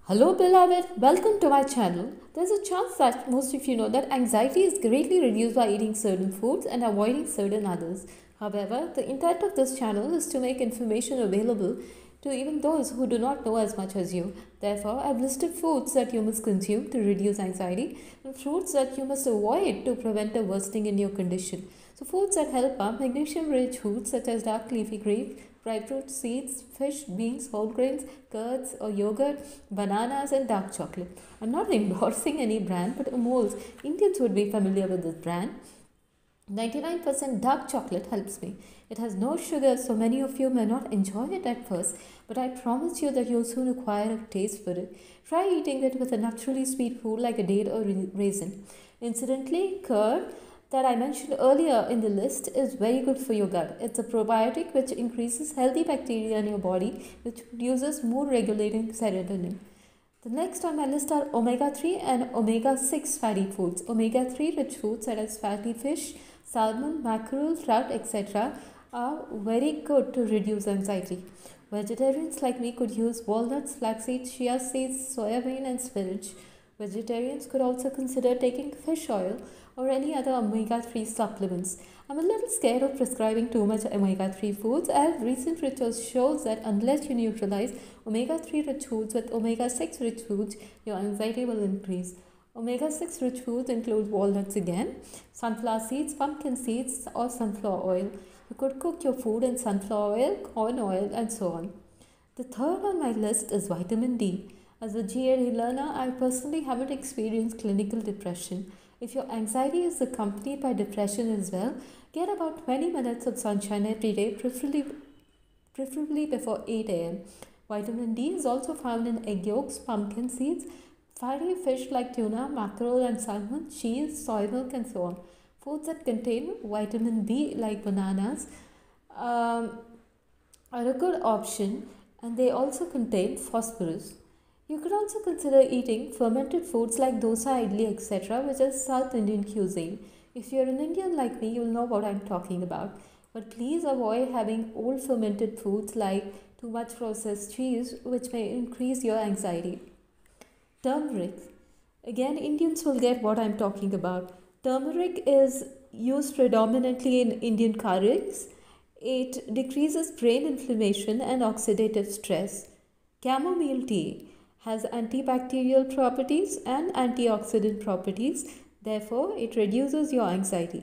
Hello beloved, welcome to my channel. There's a chance that most of you know that anxiety is greatly reduced by eating certain foods and avoiding certain others. However, the intent of this channel is to make information available to even those who do not know as much as you. Therefore, I've listed foods that you must consume to reduce anxiety and fruits that you must avoid to prevent a worsening in your condition. So foods that help are magnesium-rich foods such as dark leafy greens, dry fruits, seeds, fish, beans, whole grains, curds or yogurt, bananas and dark chocolate. I'm not endorsing any brand, but Amul's Indians would be familiar with this brand. 99% dark chocolate helps me. It has no sugar, so many of you may not enjoy it at first, but I promise you that you'll soon acquire a taste for it. Try eating it with a naturally sweet food like a date or raisin. Incidentally, curd that I mentioned earlier in the list is very good for your gut. It's a probiotic which increases healthy bacteria in your body, which produces mood regulating serotonin. The next on my list are omega-3 and omega-6 fatty foods. Omega-3 rich foods such as fatty fish, salmon, mackerel, trout, etc. are very good to reduce anxiety. Vegetarians like me could use walnuts, flax seeds, chia seeds, soya bean and spinach. Vegetarians could also consider taking fish oil or any other omega-3 supplements. I'm a little scared of prescribing too much omega-3 foods, as recent research shows that unless you neutralize omega-3 rich foods with omega-6 rich foods, your anxiety will increase. Omega-6 rich foods include walnuts again, sunflower seeds, pumpkin seeds or sunflower oil. You could cook your food in sunflower oil, corn oil and so on. The third on my list is vitamin D. As a GAD learner, I personally haven't experienced clinical depression. If your anxiety is accompanied by depression as well, get about 20 minutes of sunshine every day, preferably before 8 a.m. Vitamin D is also found in egg yolks, pumpkin seeds, fatty fish like tuna, mackerel and salmon, cheese, soy milk and so on. Foods that contain vitamin B like bananas are a good option, and they also contain phosphorus. You could also consider eating fermented foods like dosa, idli, etc., which is South Indian cuisine. If you're an Indian like me, you'll know what I'm talking about. But please avoid having old fermented foods like too much processed cheese, which may increase your anxiety. Turmeric. Again, Indians will get what I'm talking about. Turmeric is used predominantly in Indian curries. It decreases brain inflammation and oxidative stress. Chamomile tea has antibacterial properties and antioxidant properties. Therefore, it reduces your anxiety.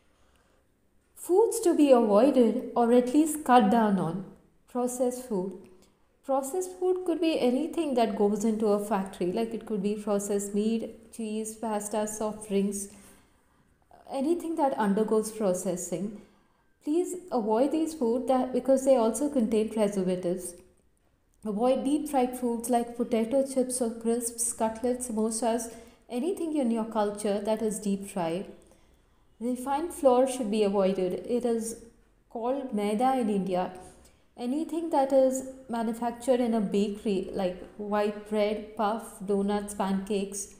Foods to be avoided or at least cut down on. Processed food. Processed food could be anything that goes into a factory, like it could be processed meat, cheese, pasta, soft drinks, anything that undergoes processing. Please avoid these foods because they also contain preservatives. Avoid deep fried foods like potato chips or crisps, cutlets, samosas, anything in your culture that is deep fried. Refined flour should be avoided. It is called maida in India. Anything that is manufactured in a bakery like white bread, puff, donuts, pancakes,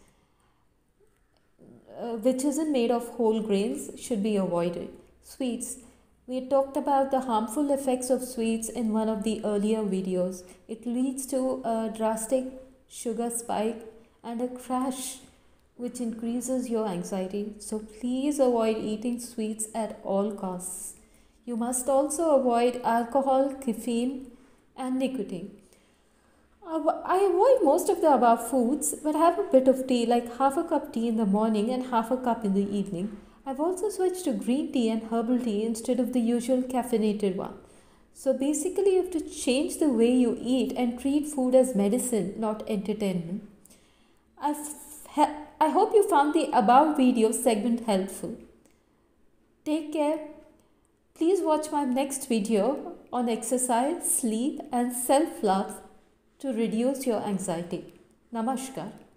which isn't made of whole grains, should be avoided. Sweets. We talked about the harmful effects of sweets in one of the earlier videos. It leads to a drastic sugar spike and a crash which increases your anxiety. So please avoid eating sweets at all costs. You must also avoid alcohol, caffeine and nicotine. I avoid most of the above foods, but have a bit of tea, like half a cup tea in the morning and half a cup in the evening. I've also switched to green tea and herbal tea instead of the usual caffeinated one. So basically, you have to change the way you eat and treat food as medicine, not entertainment. I hope you found the above video segment helpful. Take care. Please watch my next video on exercise, sleep and self-love to reduce your anxiety. Namaskar.